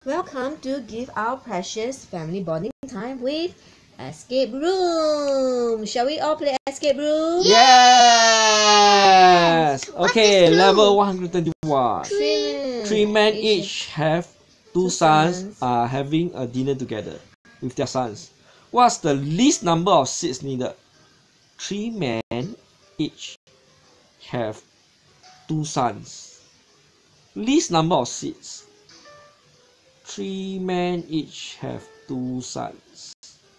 Welcome to give our precious family bonding time with Escape Room. Shall we all play Escape Room? Yes! Okay, level 121. Three men each have two sons are having a dinner together with their sons. What's the least number of seats needed? 3 men each have two sons. Least number of seats. 3 men each have two sons.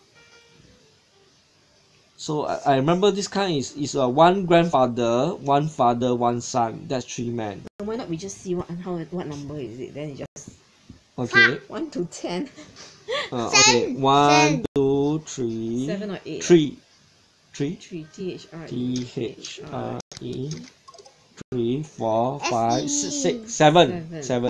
So I remember this kind is one grandfather, one father, one son. That's 3 men. Why not we just see what number is it? Then you just Okay. 1 to 10. Okay. 1, 2, 3. 7 or 8. 3. 3. 3 THRE. 3, 4, 5, 6, 7. 7.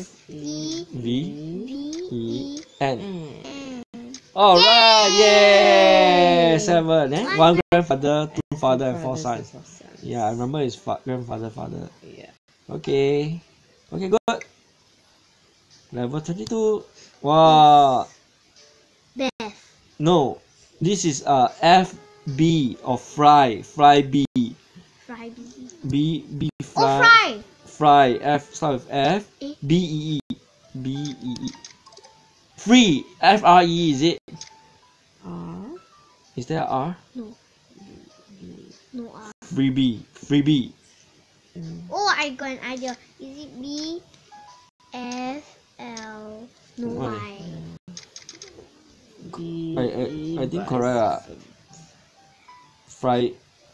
V-E-N. Alright, yay! 7. One grandfather, 2 father, and 4 sons. Yeah, I remember his grandfather, father. Yeah. Okay. Okay, good. Level 22. Wow. Beth. No, this is FB or fry. Fry B. Fry B. B fry. Oh, fry. Fry. F start with F. B-E-E. B-E-E. Free. F-R-E, is it? R. Is there a R? No. No R. Freebie. Freebie. Oh, I got an idea. Is it B F L no Y? I think correct. Fry.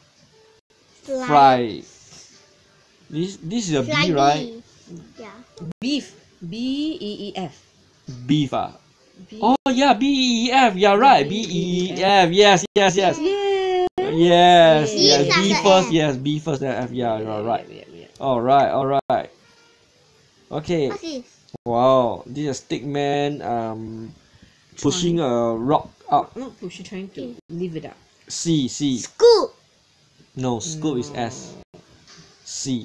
Fry. This is a Fly B, right? Yeah. Beef. B-E-E-F. Beef. Oh yeah, B-E-E-F. Yeah, right. B-E-E-F. Yes. Yeah. Yes. B Yes. B plus first. F. Yes. B first. Then F. Yeah. You're right. Yeah. All right. Okay. What's this? Wow. This is a stick man. Pushing a rock up. Not pushing. Trying to lift it up. C. Scoop. No. Scoop is S. C.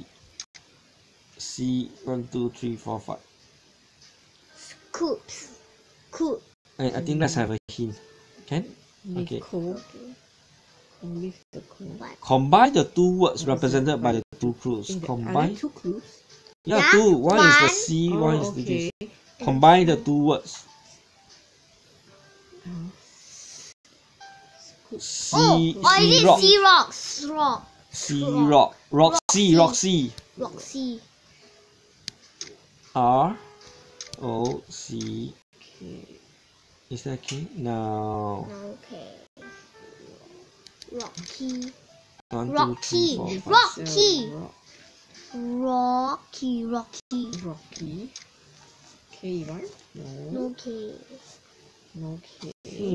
1, 2, 3, 4, 5. Scoops. Scoop. I think let's have a hint. Can? Okay. Lift the coal. Combine the two words represented by the two clues. Are there Combine. 2 clues? Yeah, 2. One is the C, one is the okay. this. Combine the 2 words. C, Is it rock. C rocks? Rock. C rock. Roxy. Roxy. R O C. Okay. Is that K? No. Okay. Rocky. 1, 2, 3, Rocky. 4, 5. Rocky. Rocky. Rocky. K, right? No K. No K.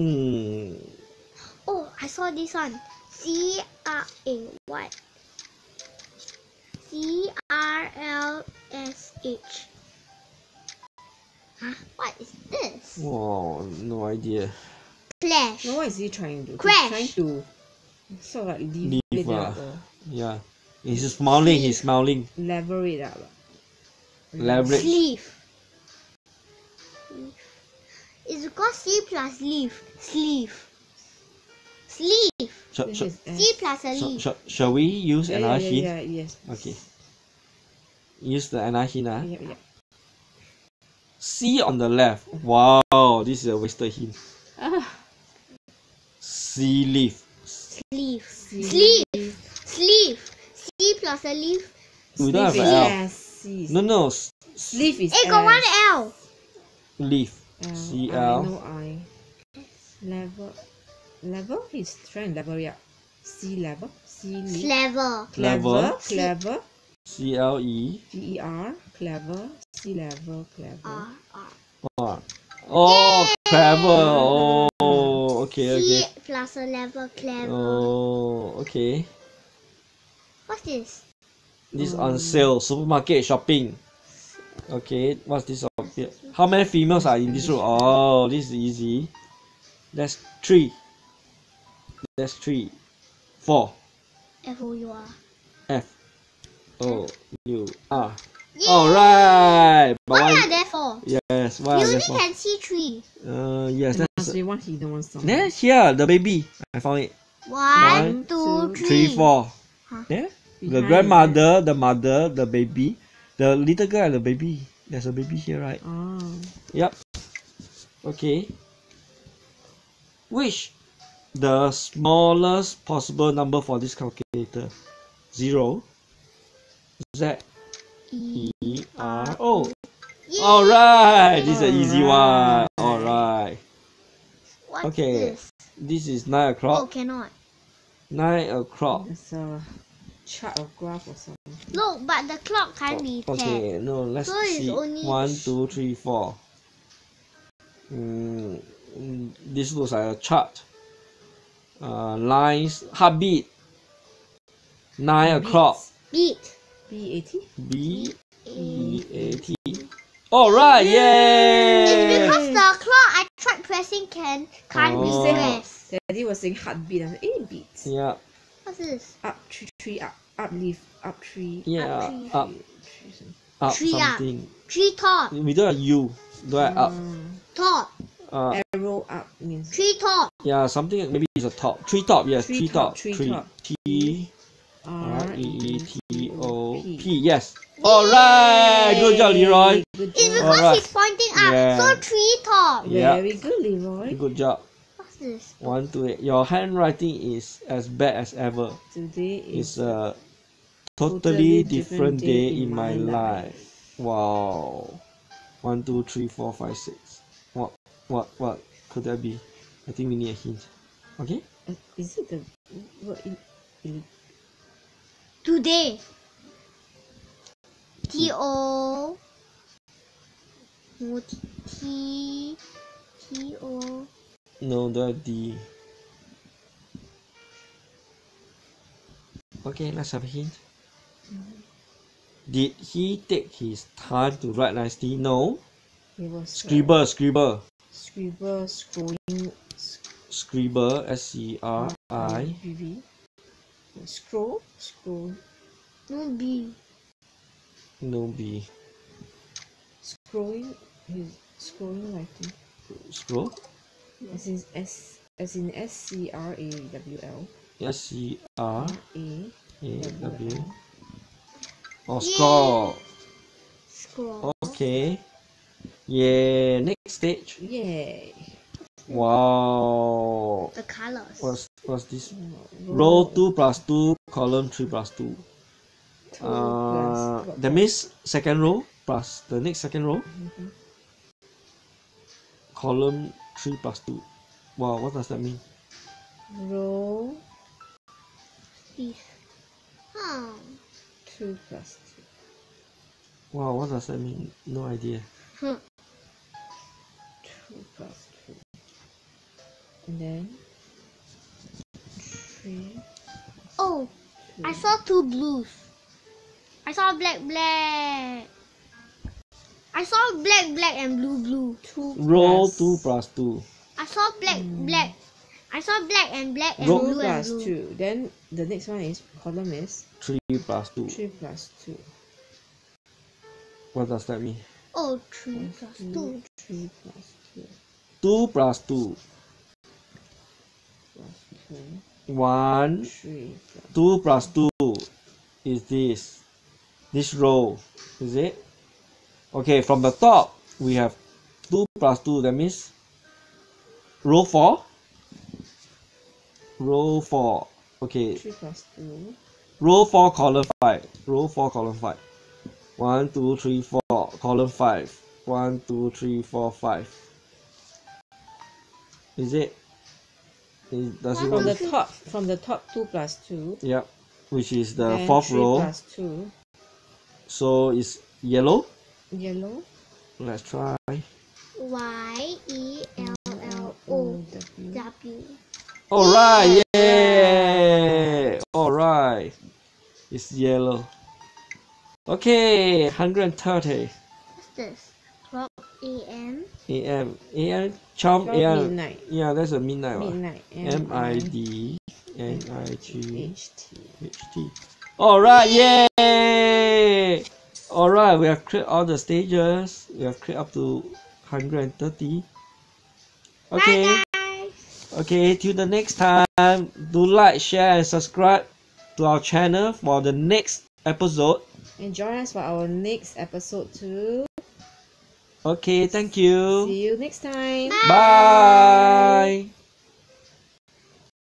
Oh, I saw this one. C-R-A-Y. C-R-L-S-H. Huh? What is this? Wow, no idea. Clash. No, what is he trying to do? Crash. He's trying to sort of like lift it up or Yeah. He's smiling. level it up. Leverage. Sleeve. It's because C plus leaf. Sleeve. This is S. C plus a leaf. Shall we use another hint? Yeah, yes. Okay. Use the another hint. Yeah. C on the left. Wow, this is a wasted hint. C leaf. Sleeve. C plus a leaf. We don't have an L. No. Sleeve is It got one L. Leaf. L. C I L. know I. Level? He's trying to level it up. C level. C leaf. Clever. Clever. C L E. T-E-R. Clever. C level. Clever. R. Oh, clever. Oh, okay. C plus a level. Clever. Oh, okay. What's this? This on sale. Supermarket shopping. Okay, what's this up here? How many females are in this room? Oh, this is easy. That's 3. 4. F-O-U-R. F O U R. Alright. What are there for? Yes, You what are only there for? can see 3. Yes, There that's must be one hidden one somewhere. there. Here, the baby. I found it. 1, 2, two, 3, 3. 4. Huh? There. The Behind, grandmother, the mother, the baby, the little girl, and the baby. There's a baby here, right? Oh. Yep. Okay. Which the smallest possible number for this calculator? 0, Z, E, R, O. Yay! Alright, this is an easy one. Alright. Alright. What's Okay. this? This is 9 Oh, o'clock. cannot. 9 o'clock. There's a chart or graph or something. Look, but the clock can't be set. Okay, no, let's So it's see. only 1, 2, 3, 4. This looks like a chart. Lines, heartbeat. 9 o'clock. Beat. B-A-T? B-E-A-T. Alright, yay! It's because the clock I tried pressing can't be Oh. pressed. Daddy was saying heartbeat. I'm like, beats. Yeah, What's this? Up, tree, up, leaf, up, tree. yeah, tree. up, Tree, something. up Tree up. something. Tree top. We don't have U, don't have up. Top. Arrow up means Tree top. Yeah, something, maybe it's a top. Tree top, yes, Tree tree top. top, tree Tree. top. R-E-E-T-O-P, yes. Alright, good job, Leeroy. Good It's job. because Alright. he's pointing up. Yeah. So tree top. Yeah. Very good, Leeroy. Good job. What's this? 1, 2, 8. Your handwriting is as bad as ever. Today It's is a totally different day in my life. Wow. 1, 2, 3, 4, 5, 6. What could that be? I think we need a hint. Okay? Is it the what Today. T-O. T-O. No, the D. Okay, let's have a hint. Did he take his time to write nicely? No. it was Scribble. scribble, Scribble, S-C-R-I. V scroll, No B. No B. scrolling, he's scrolling writing. Scroll. As in S-C-R-A-W-L. S-C-R-A-W. A-W-L. Oh, scroll. Scroll. Okay. Yeah, next stage. Yay. Wow. The colors. What's this? Row 2 plus 2, column 3 plus 2. That means second row plus the next second row. Column 3 plus 2. Wow, what does that mean? Row This. Oh. 2 plus 2. Wow, what does that mean? No idea. 2 plus 2. And then 3. Oh, I saw 2 blues. I saw black. I saw black and blue. 2 Row plus 2 plus 2. I saw black. I saw black and Row 2 blue and plus blue. 2. Then the next one is column is 3 plus 2. 3 plus 2. What does that mean? Oh, 3 plus 2. 3 plus 2 2 plus 2. plus 2. 1. 3 plus 2 plus 2 is this row, is it? Okay, from the top we have 2 plus 2, that means row 4. Row 4. Okay, 3 plus 2. row 4 column 5. Row 4 column 5. 1, 2, 3, 4 column 5. 1, 2, 3, 4, 5. Is it? Does it From work? the top 2 plus 2. Yep, which is the Then fourth 3 row. plus 2. So it's yellow. Yellow. Let's try. YELLOW. Alright, yeah! Alright. It's yellow. Okay, 130 What's this? Clock AM. AM. AM, charm From AM. midnight. Yeah, that's a midnight one. Midnight. MIDNIGHT. HT. Alright, yay! Alright, we have cleared all the stages. We have cleared up to 130. Okay. Bye guys. Okay, till the next time, do like, share and subscribe to our channel for the next episode. And join us for our next episode too. Okay, thank you. See you next time. Bye.